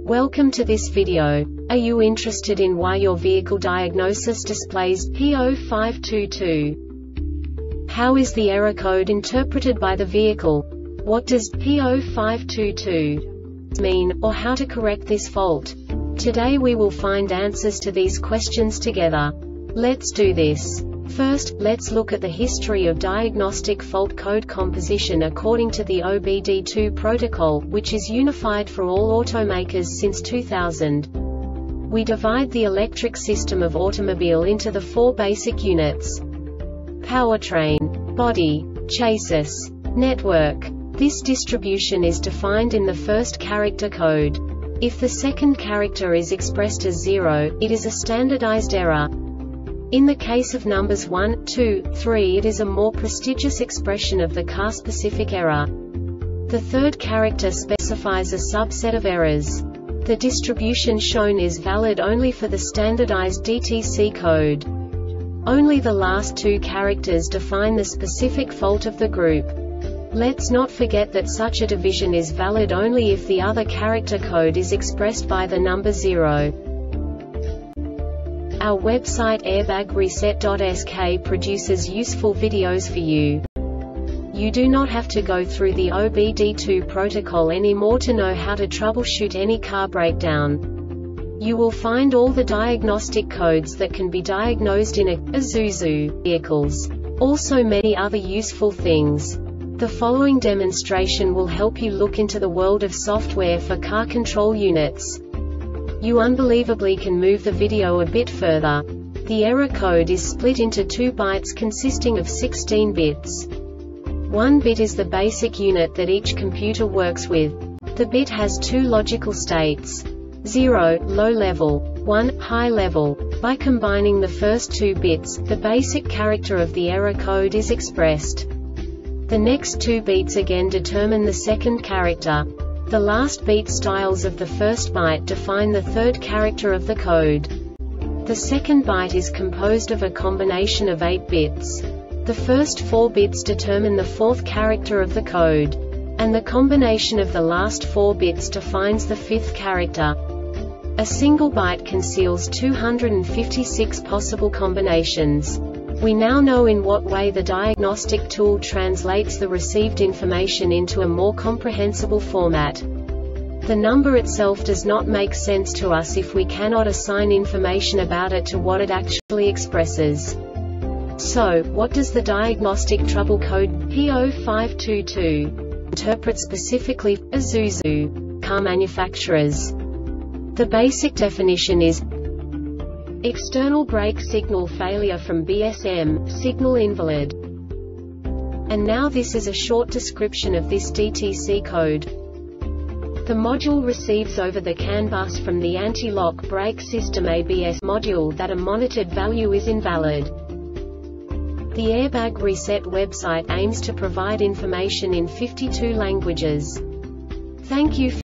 Welcome to this video. Are you interested in why your vehicle diagnosis displays P0522? How is the error code interpreted by the vehicle? What does P0522 mean, or how to correct this fault? Today we will find answers to these questions together. Let's do this. First, let's look at the history of diagnostic fault code composition according to the OBD2 protocol, which is unified for all automakers since 2000. We divide the electric system of automobile into the four basic units: powertrain, body, chassis, network. This distribution is defined in the first character code. If the second character is expressed as 0, it is a standardized error. In the case of numbers 1, 2, 3, it is a more prestigious expression of the car-specific error. The third character specifies a subset of errors. The distribution shown is valid only for the standardized DTC code. Only the last two characters define the specific fault of the group. Let's not forget that such a division is valid only if the other character code is expressed by the number 0. Our website airbagreset.sk produces useful videos for you. You do not have to go through the OBD2 protocol anymore to know how to troubleshoot any car breakdown. You will find all the diagnostic codes that can be diagnosed in Isuzu vehicles. Also many other useful things. The following demonstration will help you look into the world of software for car control units. You unbelievably can move the video a bit further. The error code is split into 2 bytes consisting of 16 bits. 1 bit is the basic unit that each computer works with. The bit has 2 logical states: 0, low level, 1, high level. By combining the first 2 bits, the basic character of the error code is expressed. The next 2 beats again determine the second character. The last beat styles of the first byte define the third character of the code. The second byte is composed of a combination of 8 bits. The first 4 bits determine the fourth character of the code. And the combination of the last 4 bits defines the fifth character. A single byte conceals 256 possible combinations. We now know in what way the diagnostic tool translates the received information into a more comprehensible format. The number itself does not make sense to us if we cannot assign information about it to what it actually expresses. So, what does the diagnostic trouble code P0522 interpret specifically for Isuzu car manufacturers? The basic definition is: external brake signal failure from BSM, signal invalid. And now this is a short description of this DTC code. The module receives over the CAN bus from the anti-lock brake system ABS module that a monitored value is invalid. The Airbag Reset website aims to provide information in 52 languages. Thank you for